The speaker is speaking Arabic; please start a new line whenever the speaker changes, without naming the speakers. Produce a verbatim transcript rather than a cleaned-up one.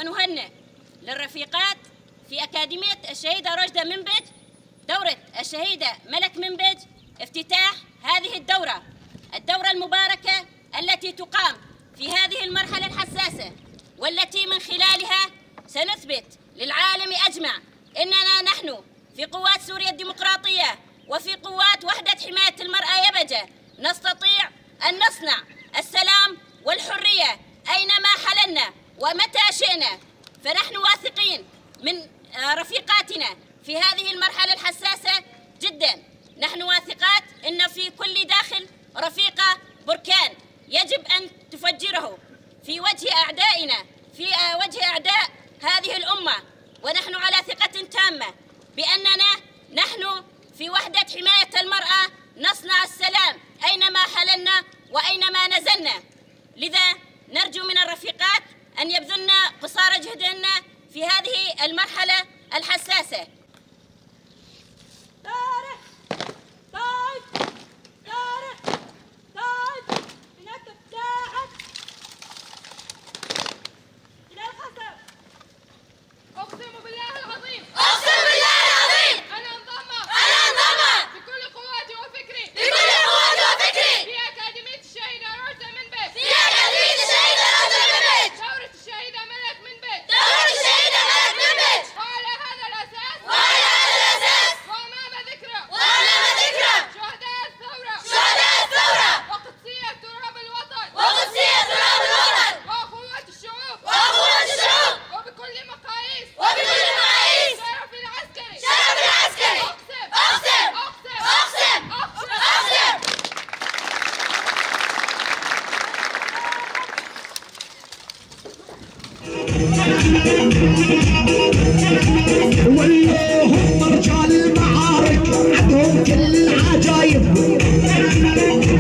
ونهنئ للرفيقات في أكاديمية الشهيدة رشدة منبج دورة الشهيدة ملك منبج افتتاح هذه الدورة الدورة المباركة التي تقام في هذه المرحلة الحساسة، والتي من خلالها سنثبت للعالم أجمع إننا نحن في قوات سوريا الديمقراطية وفي قوات وحدة حماية المرأة يبجة نستطيع أن نصنع السلام والحرية أينما حللنا ومتى شئنا. فنحن واثقين من رفيقاتنا في هذه المرحلة الحساسة جدا. نحن واثقات أن في كل داخل رفيقة بركان يجب أن تفجره في وجه أعدائنا، في وجه أعداء هذه الأمة. ونحن على ثقة تامة بأننا نحن في وحدة حماية المرأة نصنع السلام أينما حللنا وأينما نزلنا. لذا نرجو من الرفيقات أن يبذلن قصارى جهدهن في هذه المرحلة الحساسة.
طارق طارق طارق طارق هناك ابتاعت إلى الخصم.
أقسم بالله العظيم
أقسم بالله العظيم
أنا انضم
أنا انضم
بكل قواتي وفكري
بكل قوتي وفكري
في أكاديمية الشهيدة رشدة منبج
في أكاديمية الشهيدة رشدة منبج
دورة الشهيدة ملك منبج
دورة الشهيدة ملك منبج.
وعلى هذا الأساس
وعلى هذا الأساس
وأمام ذكرى
وأمام ذكرى
شهداء الثورة
شهداء الثورة
وقدسية تراب الوطن
وقدسية تراب الوطن
وأخوة الشعوب
وأخوة الشعوب
وبكل مقاييس
وبكل مقاييس
شرف العسكري
شرف العسكري
أقسم
أقسم
أقسم
أقسم
أقسم
ولوهم رجال المعارك عندهم كل العجايب.